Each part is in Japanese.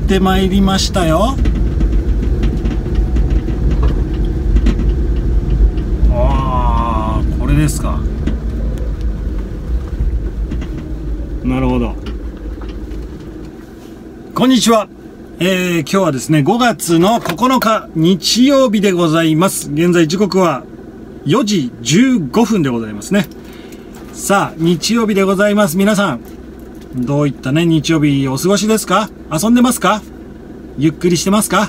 ってまいりましたよ。ああ、これですか。なるほど。こんにちは。今日はですね、5月の9日日曜日でございます。現在時刻は4時15分でございますね。さあ、日曜日でございます。皆さん、どういったね、日曜日お過ごしですか？遊んでますか？ゆっくりしてますか？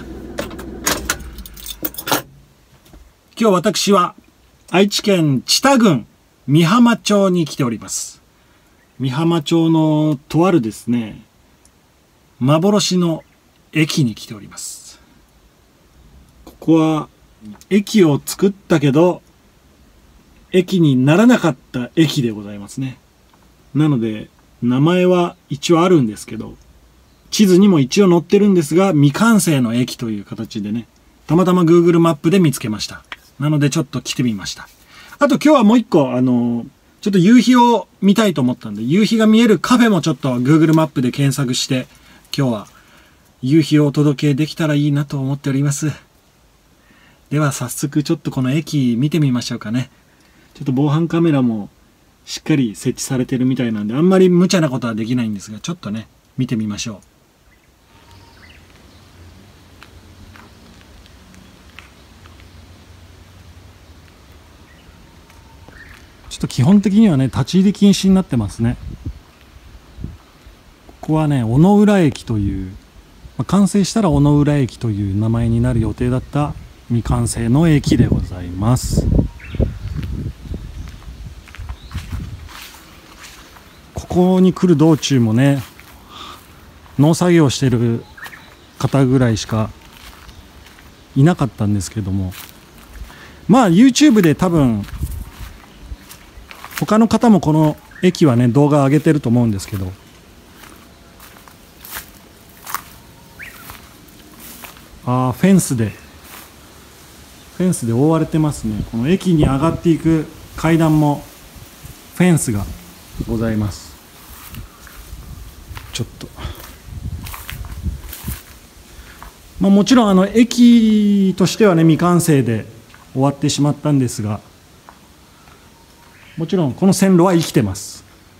今日私は愛知県知多郡美浜町に来ております。美浜町のとあるですね、幻の駅に来ております。ここは駅を作ったけど駅にならなかった駅でございますね。なので名前は一応あるんですけど、地図にも一応載ってるんですが、未完成の駅という形でね、たまたま Google マップで見つけました。なのでちょっと来てみました。あと今日はもう一個ちょっと夕日を見たいと思ったんで、夕日が見えるカフェもちょっと Google マップで検索して、今日は夕日をお届けできたらいいなと思っております。では早速ちょっとこの駅見てみましょうかね。ちょっと防犯カメラもしっかり設置されてるみたいなんで、あんまり無茶なことはできないんですが、ちょっとね、見てみましょう。ちょっと基本的にはね、立ち入り禁止になってますね。ここはね、小野浦駅という、完成したら小野浦駅という名前になる予定だった未完成の駅でございます。ここに来る道中もね、農作業してる方ぐらいしかいなかったんですけども、まあ YouTube で多分他の方もこの駅はね、動画上げてると思うんですけど、フェンスで覆われてますね。この駅に上がっていく階段もフェンスがございます。ちょっともちろん駅としてはね、未完成で終わってしまったんですが、もちろんこの線路は生きてます。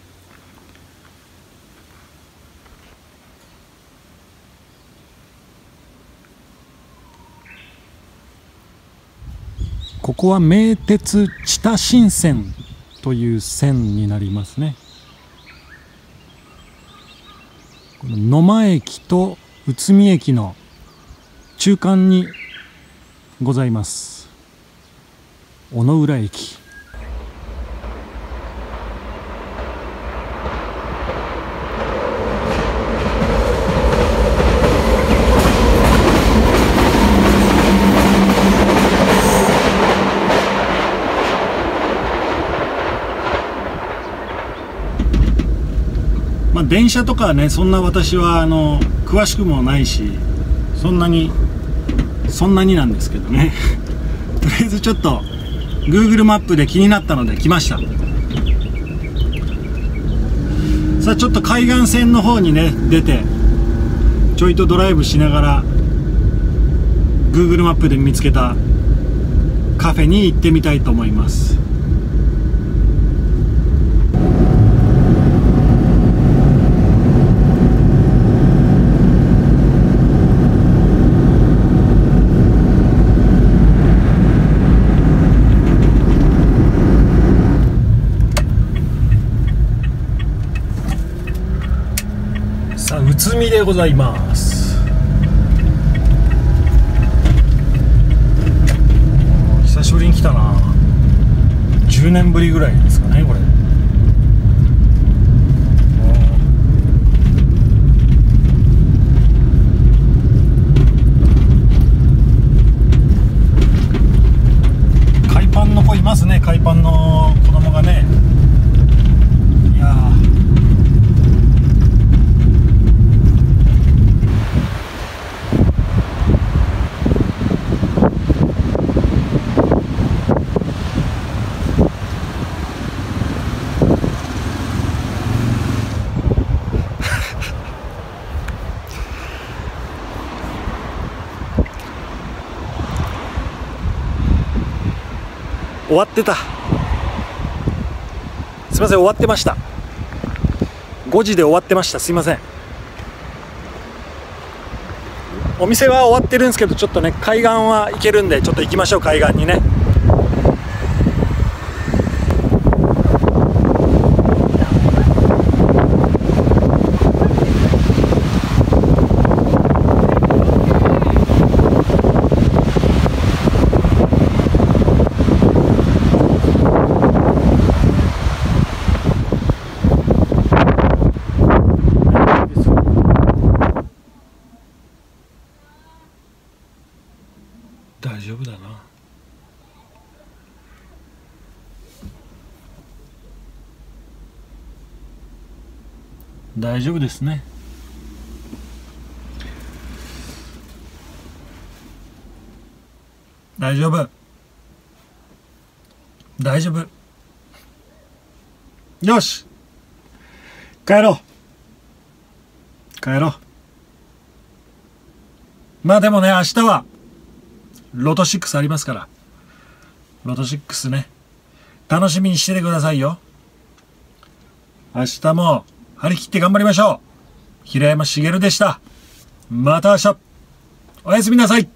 ここは名鉄知多新線という線になりますね。この野間駅と内海駅の中間にございます小野浦駅。電車とかはね、そんな私は詳しくもないし、そんなになんですけどねとりあえずちょっと Google マップで気になったので来ました。さあちょっと海岸線の方にね出て、ちょいとドライブしながら Google マップで見つけたカフェに行ってみたいと思います。内海でございます。久しぶりに来たな。10年ぶりぐらいですかね、これ。海パンの子いますね。海パンの子供がね。いやー、 終わってた。すいません、終わってました。5時で終わってました。すいません。お店は終わってるんですけど、ちょっとね、海岸は行けるんで、ちょっと行きましょう、海岸にね。大丈夫だな。大丈夫ですね。大丈夫。大丈夫。よし。帰ろう。帰ろう。まあでもね、明日はロト6ありますから。ロト6ね。楽しみにしててくださいよ。明日も張り切って頑張りましょう。平山茂でした。また明日。おやすみなさい。